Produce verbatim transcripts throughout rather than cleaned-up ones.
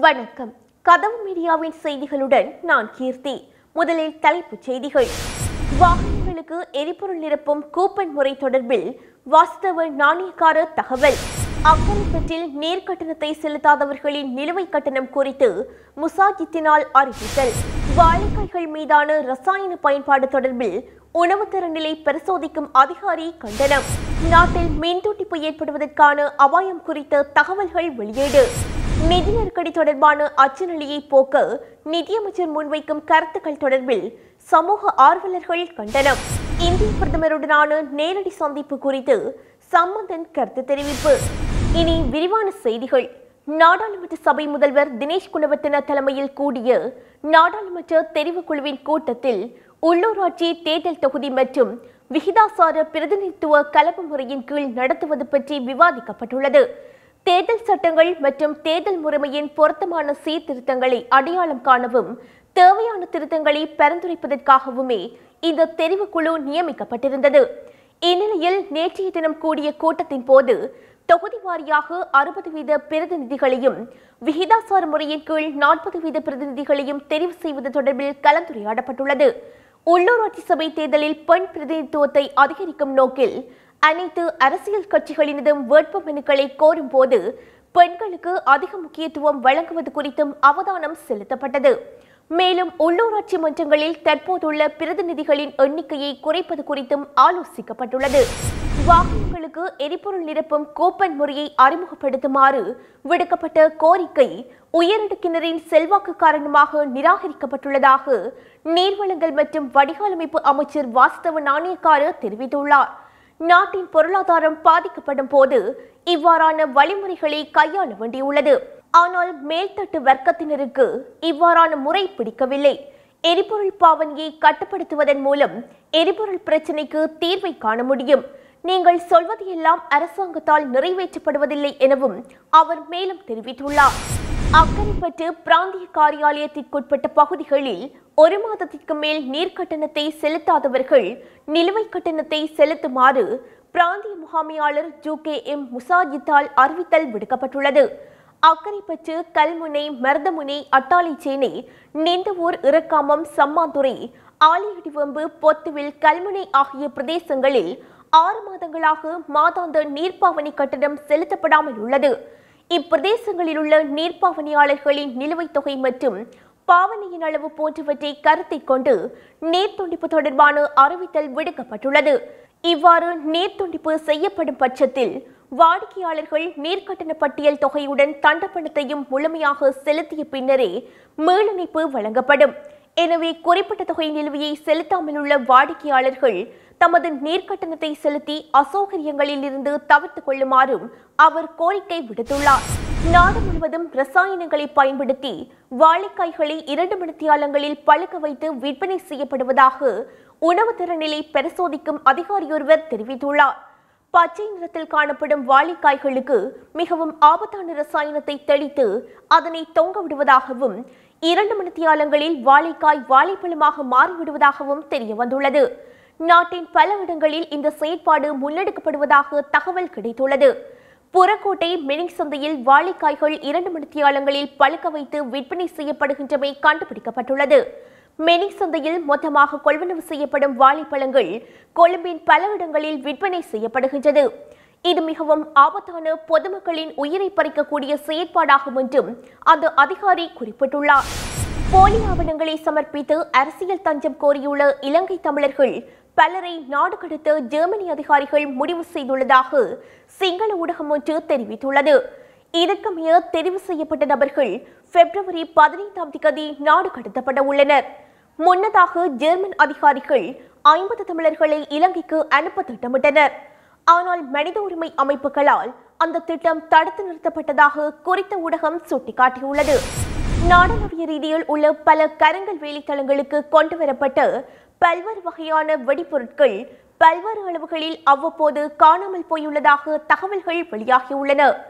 வணக்கம். கதவு மீடியாவின் செய்திகளுடன் நான் கீர்த்தி. முதலில் தலைப்புச் செய்திகள். வாகனங்களுக்கு எரிபொருள் நிரப்பும் கூப்பன் முறை தொடர்பில் வாஸ்தவ நாணயக்கார தகவல். அக்கரைப்பற்றில் நேர் கட்டணத்தை செலுத்தாதவர்களின் நிலுவைக் கட்டணம் குறித்து முசாஜித்தினால் அறிவித்தல். வாழைக்காய்கள் மீதான ரசாயன பயன்பாடு தொடர்பில் உணவு தரநிலை பரிசோதிக்கும் அதிகாரி கண்டனம். நாட்டில் மின்துண்டிப்பு ஏற்படுவதற்கான அபாயம் குறித்த தகவல்கள் வெளியீடு. நிதி நெருக்கடி தொடர்பான அச்சநிலையை போக்க நிதியமைச்சர் முன்வைக்கும் கருத்துக்கள் தொடர்பில் சமூக ஆர்வலர்கள் கண்டனம். இந்திய பிரதமருடனான நேரடி சந்திப்பு குறித்து சம்பந்தன் கருத்து தெரிவிப்பு. இனி விரிவான செய்திகள். நாடாளுமன்ற சபை முதல்வர் தினேஷ் குணவர்த்தன தலைமையில் கூடிய நாடாளுமன்ற தெரிவுக்குழுவின் கூட்டத்தில் உள்ளூராட்சி தேர்தல் தொகுதி மற்றும் விகிதாசார பிரதிநிதித்துவ கலப்பு முறையின் கீழ் நடத்துவது பற்றி விவாதிக்கப்பட்டுள்ளது. தேர்தல் சட்டங்கள் மற்றும் தேர்தல் முறைமையின் பொருத்தமான சீர்திருத்தங்களை அடையாளம் காணவும் தேவையான திருத்தங்களை பரிந்துரைப்பதற்காகவுமே இந்த தெரிவுக்குழு நியமிக்கப்பட்டிருந்தது. இந்நிலையில் நேற்றைய தினம் கூடிய கூட்டத்தின் போது தொகுதி வாரியாக அறுபது வீத பிரதிநிதிகளையும் விகிதாசார முறையின் கீழ் நாற்பது வீத பிரதிநிதிகளையும் தெரிவு செய்வது தொடர்பில் கலந்துரையாடப்பட்டுள்ளது. உள்ளூராட்சி சபை தேர்தலில் பெண் பிரதிநிதித்துவத்தை அதிகரிக்கும் நோக்கில் அனைத்து அரசியல் கட்சிகளினதும் வேட்பு மனுக்களை கோரும் போது பெண்களுக்கு அதிக முக்கியத்துவம் வழங்குவது குறித்தும் அவதானம் செலுத்தப்பட்டது. மேலும் உள்ளூராட்சி மன்றங்களில் தற்போதுள்ள பிரதிநிதிகளின் எண்ணிக்கையை குறைப்பது குறித்தும் ஆலோசிக்கப்பட்டுள்ளது. வாகனங்களுக்கு எரிபொருள் நிரப்பும் கூப்பன் முறையை அறிமுகப்படுத்துமாறு விடுக்கப்பட்ட கோரிக்கை உயரடுக்கினரின் செல்வாக்கு காரணமாக நிராகரிக்கப்பட்டுள்ளதாக நீர்வளங்கள் மற்றும் வடிகாலமைப்பு அமைச்சர் வாஸ்தவ நாணயக்கார தெரிவித்துள்ளார். நாட்டின் பொருளாதாரம் பாதிக்கப்படும் போது இவ்வாறான வழிமுறைகளை கையாள வேண்டியுள்ளது. ஆனால் மேல்தட்டு வர்க்கத்தினருக்கு இவ்வாறான முறை பிடிக்கவில்லை. எரிபொருள் பாவனையை கட்டுப்படுத்துவதன் மூலம் எரிபொருள் பிரச்சினைக்கு தீர்வை காண முடியும். நீங்கள் சொல்வது எல்லாம் அரசாங்கத்தால் நிறைவேற்றப்படுவதில்லை எனவும் அவர் மேலும் தெரிவித்துள்ளார். அக்கரைப்பற்று பிராந்திய காரியாலயத்திற்குட்பட்ட பகுதிகளில் ஒரு மாதத்திற்கு மேல் நீர் கட்டணத்தை செலுத்தாதவர்கள் நிலுவைக் கட்டணத்தை செலுத்துமாறு பிராந்திய முகாமையாளர் ஜூ கே எம் முசாஜித்தால் அறிவித்தல் விடுக்கப்பட்டுள்ளது. அக்கரைப்பற்று, கல்முனை, மருதமுனை, அட்டாளைச்சேனை, நிந்தவூர், இறக்காமம், சம்மாந்துறை, ஆலியடிவம்பு, பொத்துவில், கல்முனை ஆகிய பிரதேசங்களில் ஆறு மாதங்களாக மாதாந்த நீர்ப்பாவனை கட்டணம் செலுத்தப்படாமல் உள்ளது. இப்பிரதேசங்களில் உள்ள நீர்ப்பாவனையாளர்களின் நிலுவைத் தொகை மற்றும் பாவனையின் அளவு போன்றவற்றை கருத்தை கொண்டு நீர் துண்டிப்பு தொடர்பான அறிவித்தல் விடுக்கப்பட்டுள்ளது. இவ்வாறு நீர் துண்டிப்பு செய்யப்படும் பட்சத்தில் வாடிக்கையாளர்கள் நீர்க்கட்டண பட்டியல் தொகையுடன் தண்டப்பணத்தையும் முழுமையாக செலுத்திய பின்னரே மீளிணைப்பு வழங்கப்படும். எனவே குறிப்பிட்ட தொகை நிலுவையை செலுத்தாமல் உள்ள வாடிக்கையாளர்கள் தமது நீர்க்கட்டணத்தை செலுத்தி அசௌகரியங்களில் இருந்து தவிர்த்துக் கொள்ளுமாறும் அவர் கோரிக்கை விடுத்துள்ளார். நாடு முழுவதும் ரசாயனங்களை பயன்படுத்தி வாழைக்காய்களை இரண்டு மணித்தியாலங்களில் பழுக்க வைத்து விற்பனை செய்யப்படுவதாக உணவு தரநிலை பரிசோதிக்கும் அதிகாரியொருவர் தெரிவித்துள்ளார். பச்சை நிறத்தில் காணப்படும் வாழைக்காய்களுக்கு மிகவும் ஆபத்தான ரசாயனத்தை தெளித்து அதனை தொங்க விடுவதாகவும் இரண்டு மணித்தியாலங்களில் வாழைக்காய் வாழைப்பழமாக மாறிவிடுவதாகவும் தெரிய வந்துள்ளது. நாட்டின் பல இடங்களில் இந்த செயற்பாடு முன்னெடுக்கப்படுவதாக தகவல் கிடைத்துள்ளது. புறக்கோட்டை மெனிங் சந்தையில் வாழைக்காய்கள் இரண்டு மணித்தியாலங்களில் பழுக்க வைத்து விற்பனை செய்யப்படுகின்றமை கண்டுபிடிக்கப்பட்டுள்ளது. மெனிங் சந்தையில் மொத்தமாக கொள்வனவு செய்யப்படும் வாழைப்பழங்கள் கொழும்பின் பல இடங்களில் விற்பனை செய்யப்படுகின்றது. இது மிகவும் ஆபத்தான பொதுமக்களின் உயிரை பறிக்கக்கூடிய செயற்பாடாகும் என்றும் அந்த அதிகாரி குறிப்பிட்டுள்ளார். போலி ஆவணங்களை சமர்ப்பித்து அரசியல் தஞ்சம் கோரியுள்ள இலங்கை தமிழர்கள் பலரை நாடு கடத்த ஜெர்மனி அதிகாரிகள் முடிவு செய்துள்ளதாக சிங்கள ஊடகம் ஒன்று தெரிவித்துள்ளது. இதற்கமைய தெரிவு செய்யப்பட்ட நபர்கள் பிப்ரவரி பதினைந்தாம் தேதி நாடு கடத்தப்பட உள்ளனர். முன்னதாக ஜெர்மன் அதிகாரிகள் ஐம்பது தமிழர்களை இலங்கைக்கு அனுப்ப திட்டமிட்டனர். ஆனால் மனித உரிமை அமைப்புகளால் அந்த திட்டம் தடுத்து நிறுத்தப்பட்டதாக குறித்த ஊடகம் சுட்டிக்காட்டியுள்ளது. நாடளாவிய ரீதியில் உள்ள பல கருங்கல் வேலைத்தளங்களுக்கு கொண்டுவரப்பட்ட பல்வேறு வகையான வெடிப்பொருட்கள் பல்வேறு அளவுகளில் அவ்வப்போது காணாமல் போயுள்ளதாக தகவல்கள் வெளியாகியுள்ளன.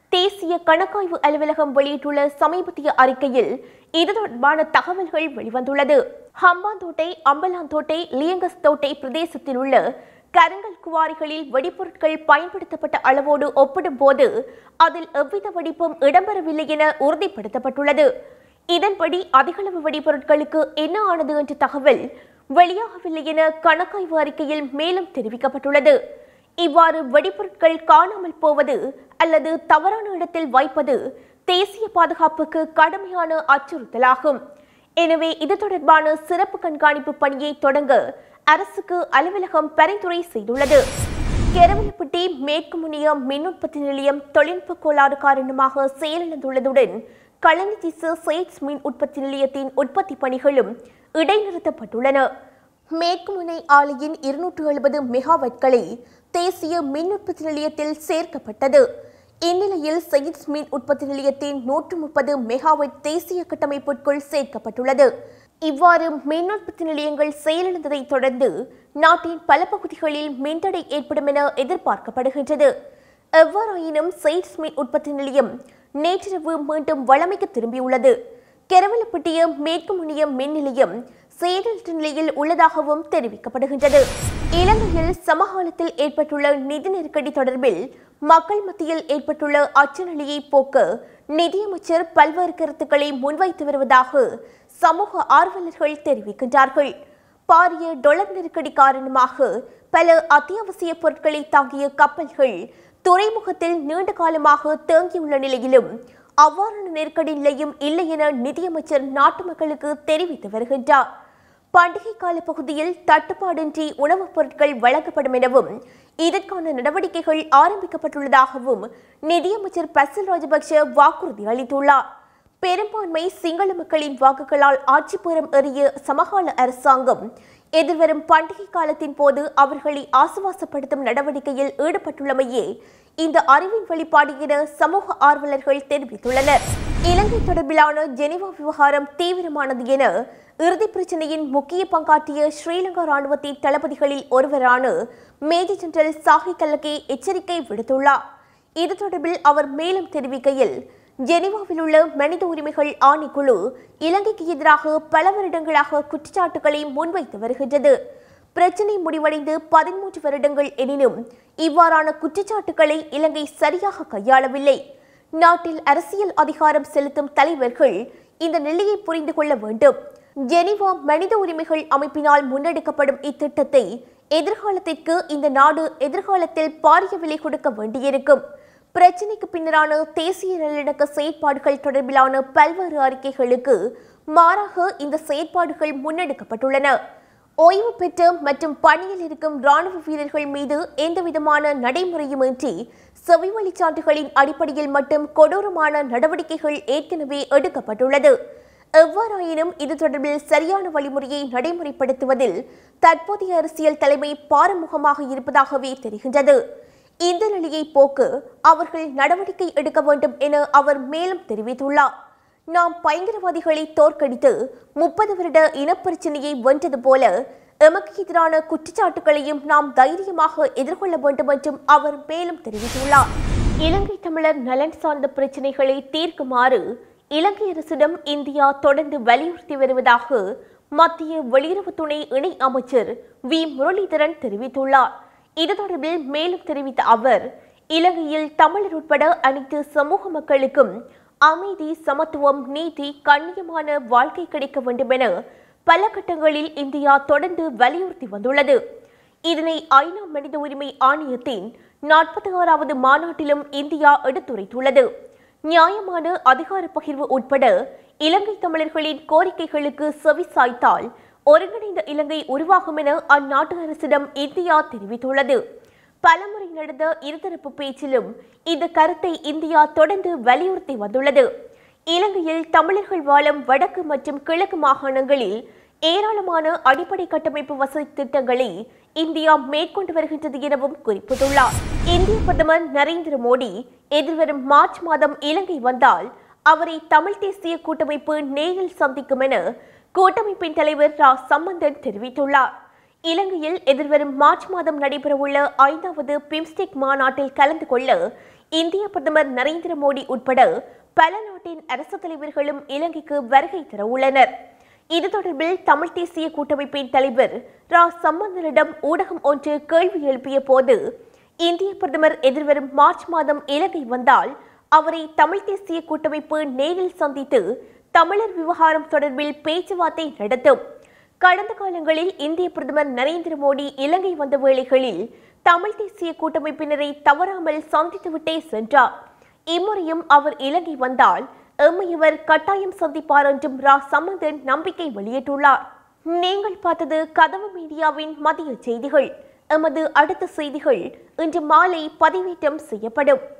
தேசிய கணக்காய்வு அலுவலகம் வெளியிட்டுள்ள சமீபத்திய அறிக்கையில் இது தொடர்பான தகவல்கள் வெளிவந்துள்ளது. ஹம்பாந்தோட்டை, அம்பலாந்தோட்டை, லியங்கஸ் தோட்டை பிரதேசத்தில் உள்ள கருங்கல் குவாரிகளில் வெடிப்பொருட்கள் பயன்படுத்தப்பட்ட அளவோடு ஒப்பிடும் போது அதில் எவ்வித வெடிப்பும் இடம்பெறவில்லை என உறுதிப்படுத்தப்பட்டுள்ளது. இதன்படி அதிகளவு வெடிப்பொருட்களுக்கு என்ன ஆனது என்ற தகவல் வெளியாகவில்லை என கணக்காய்வு அறிக்கையில் மேலும் தெரிவிக்கப்பட்டுள்ளது. இவ்வாறு வெடிப்பொருட்கள் காணாமல் போவது அல்லது தவறான இடத்தில் வைப்பது தேசிய பாதுகாப்புக்கு கடுமையான அச்சுறுத்தலாகும். எனவே இது தொடர்பான சிறப்பு கண்காணிப்பு பணியை தொடங்க அரசுக்கு அலுவலகம் பரிந்துரை செய்துள்ளது. கெரவலப்பட்டி மேற்கு முனைய மின் உற்பத்தி நிலையம் தொழில்நுட்ப கோளாறு காரணமாக செயலிழந்துள்ளதுடன் களனிதிசு சேட்ஸ் மின் உற்பத்தி நிலையத்தின் உற்பத்தி பணிகளும் இடைநிறுத்தப்பட்டுள்ளன. மேற்கு முனை ஆலையின் இருநூற்று எழுபது மெகாவாட்களை தேசிய மின் உற்பத்தி நிலையத்தில் சேர்க்கப்பட்டது. இந்நிலையில் சேட்ஸ் மின் உற்பத்தி நிலையத்தின் நூற்று முப்பது மெகாவாட் தேசிய கட்டமைப்பிற்குள் சேர்க்கப்பட்டுள்ளது. இவ்வாறு மின் உற்பத்தி நிலையங்கள் செயலிழந்ததை தொடர்ந்து நாட்டின் பல பகுதிகளில் மின்தடை ஏற்படும் என எதிர்பார்க்கப்படுகின்றது. எவ்வாறாயினும் சேட்ஸ் மின் உற்பத்தி நிலையம் நேற்றிரவு மீண்டும் வழமைக்கு திரும்பியுள்ளது. கெரவலப்பட்டிய மேற்கு முனைய மின் நிலையம் செயலற்ற நிலையில் உள்ளதாகவும் தெரிவிக்கப்படுகின்றது. இலங்கையில் சமகாலத்தில் ஏற்பட்டுள்ள நிதி நெருக்கடி தொடர்பில் மக்கள் மத்தியில் ஏற்பட்டுள்ள அச்சநிலையை போக்க நிதியமைச்சர் பல்வேறு கருத்துக்களை முன்வைத்து வருவதாக சமூக ஆர்வலர்கள் தெரிவிக்கின்றார்கள். பாரிய டொலர் நெருக்கடி காரணமாக பல அத்தியாவசிய பொருட்களை தாங்கிய கப்பல்கள் துறைமுகத்தில் நீண்ட காலமாக தேங்கியுள்ள நிலையிலும் அவ்வாறான நெருக்கடி நிலையும் இல்லை என நிதியமைச்சர் நாட்டு மக்களுக்கு தெரிவித்து வருகின்றார். பண்டிகை கால பகுதியில் தட்டுப்பாடின்றி உணவுப் பொருட்கள் வழங்கப்படும் எனவும் இதற்கான நடவடிக்கைகள் ஆரம்பிக்கப்பட்டுள்ளதாகவும் நிதியமைச்சர் பசில் ராஜபக்ஷ வாக்குறுதி அளித்துள்ளார். பெரும்பான்மை சிங்கள மக்களின் வாக்குகளால் ஆட்சி பெறும் ஏறிய சமகால அரசாங்கம் எதிர்வரும் பண்டிகை காலத்தின் போது அவர்களை ஆசுவாசப்படுத்தும் நடவடிக்கையில் ஈடுபட்டுள்ளமையே இந்த அறிவின் வெளிப்பாடு என சமூக ஆர்வலர்கள் தெரிவித்துள்ளனர். இலங்கை தொடர்பிலான ஜெனீவா விவகாரம் தீவிரமானது என இறுதி பிரச்சினையின் முக்கிய பங்காற்றிய ஸ்ரீலங்கா ராணுவத்தின் தளபதிகளில் ஒருவரான மேஜர் ஜெனரல் சாஹி கல்லகே எச்சரிக்கை விடுத்துள்ளார். இது தொடர்பில் அவர் மேலும் தெரிவிக்கையில், ஜெனீவாவில் உள்ள மனித உரிமைகள் ஆணைக்குழு இலங்கைக்கு எதிராக பல வருடங்களாக குற்றச்சாட்டுகளை முன்வைத்து வருகின்றது. பிரச்சினை முடிவடைந்து பதிமூன்று வருடங்கள் எனினும் இவ்வாறான குற்றச்சாட்டுகளை இலங்கை சரியாக கையாளவில்லை. நாட்டில் அரசியல் அதிகாரம் செலுத்தும் தலைவர்கள் இந்த நிலையை புரிந்து கொள்ள வேண்டும். ஜெனீவா மனித உரிமைகள் அமைப்பினால் முன்னெடுக்கப்படும் இத்திட்டத்தை எதிர்காலத்திற்கு இந்த நாடு எதிர்காலத்தில் பாரிய விலை கொடுக்க வேண்டியிருக்கும். பிரச்சினைக்கு பின்னரான தேசிய நல்லிணக்க செயற்பாடுகள் தொடர்பிலான பல்வேறு அறிக்கைகளுக்கு மாறாக இந்த செயற்பாடுகள் முன்னெடுக்கப்பட்டுள்ளன. ஓய்வு பெற்ற மற்றும் பணியில் இருக்கும் ராணுவ வீரர்கள் மீது எந்தவிதமான நடைமுறையுமின்றி செவிவழி சான்றுகளின் அடிப்படையில் மட்டும் கொடூரமான நடவடிக்கைகள் ஏற்கனவே எடுக்கப்பட்டுள்ளது. எவ்வாறாயினும் இது தொடர்பில் சரியான வழிமுறையை நடைமுறைப்படுத்துவதில் தற்போதைய அரசியல் தலைமை பாரமுகமாக இருப்பதாகவே தெரிகின்றது. இந்த நிலையை போக்கு அவர்கள் நடவடிக்கை எடுக்க வேண்டும் என அவர் மேலும் தெரிவித்துள்ளார். நாம் பயங்கரவாதிகளை தோற்கடித்து முப்பது வருட இனப்பிரச்சினையை வென்றது போல எமக்கு எதிரான குற்றச்சாட்டுகளையும் நாம் தைரியமாக எதிர்கொள்ள வேண்டும் என்றும் அவர் மேலும் தெரிவித்துள்ளார். இலங்கை தமிழர் நலன் சார்ந்த பிரச்சினைகளை தீர்க்குமாறு இலங்கை அரசிடம் இந்தியா தொடர்ந்து வலியுறுத்தி வருவதாக மத்திய வெளியுறவு துணை இணை அமைச்சர் வி முரளிதரன் தெரிவித்துள்ளார். இது தொடர்பில் மேலும் தெரிவித்த அவர், இலங்கையில் தமிழர் உட்பட அனைத்து சமூக மக்களுக்கும் அமைதி, சமத்துவம், நீதி, கண்ணியமான வாழ்க்கை கிடைக்க வேண்டும் என பல கட்டங்களில் இந்தியா தொடர்ந்து வலியுறுத்தி வந்துள்ளது. இதனை ஐநா மனித உரிமை ஆணையத்தின் நாற்பத்தி ஆறாவது மாநாட்டிலும் இந்தியா எடுத்துரைத்துள்ளது. நியாயமான அதிகார பகிர்வு உட்பட இலங்கை தமிழர்களின் கோரிக்கைகளுக்கு செவிசாய்த்தால் ஒருங்கிணைந்த இலங்கை உருவாகும் என அந்நாட்டு அரசிடம் இந்தியா தெரிவித்துள்ளது. பலமுறை நடந்த இருதரப்பு பேச்சிலும் இந்த கருத்தை இந்தியா தொடர்ந்து வலியுறுத்தி வந்துள்ளது. இலங்கையில் தமிழர்கள் வாழும் வடக்கு மற்றும் கிழக்கு மாகாணங்களில் ஏராளமான அடிப்படை கட்டமைப்பு வசதி திட்டங்களை இந்தியா மேற்கொண்டு வருகின்றது எனவும் குறிப்பிட்டுள்ளார். இந்திய பிரதமர் நரேந்திர மோடி எதிர்வரும் மார்ச் மாதம் இலங்கை வந்தால் அவரை தமிழ் தேசிய கூட்டமைப்பு நேரில் சந்திக்கும் என கூட்டமைப்பின் தலைவர் ரா சம்பந்தன் தெரிவித்துள்ளார். இலங்கையில் எதிர்வரும் மார்ச் மாதம் நடைபெறவுள்ள ஐந்தாவது பிம்ஸ்டெக் மாநாட்டில் கலந்து கொள்ள இந்திய பிரதமர் நரேந்திர மோடி உட்பட பல நாட்டின் அரசு தலைவர்களும் இலங்கைக்கு வருகை தர உள்ளனர். இது தொடர்பில் தமிழ் தேசிய கூட்டமைப்பின் தலைவர் ரா சம்பந்தனிடம் ஊடகம் ஒன்று கேள்வி எழுப்பிய போது, இந்திய பிரதமர் எதிர்வரும் மார்ச் மாதம் இலங்கை வந்தால் அவரை தமிழ் தேசிய கூட்டமைப்பு நேரில் சந்தித்து தமிழர் விவகாரம் தொடர்பில் பேச்சுவார்த்தை நடத்தும். கடந்த காலங்களில் இந்திய பிரதமர் நரேந்திர மோடி இலங்கை வந்த வேளைகளில் தமிழ் தேசிய கூட்டமைப்பினரை தவறாமல் சந்தித்துவிட்டே சென்றார். இம்முறையும் அவர் இலங்கை வந்தால் எம்மையவர் கட்டாயம் சந்திப்பார் என்றும் ரா சம்பந்தன் நம்பிக்கை வெளியிட்டுள்ளார். நீங்கள் பார்த்தது கதவு மீடியாவின் மதிய செய்திகள். எமது அடுத்த செய்திகள் இன்று மாலை பதிவேற்றம் செய்யப்படும்.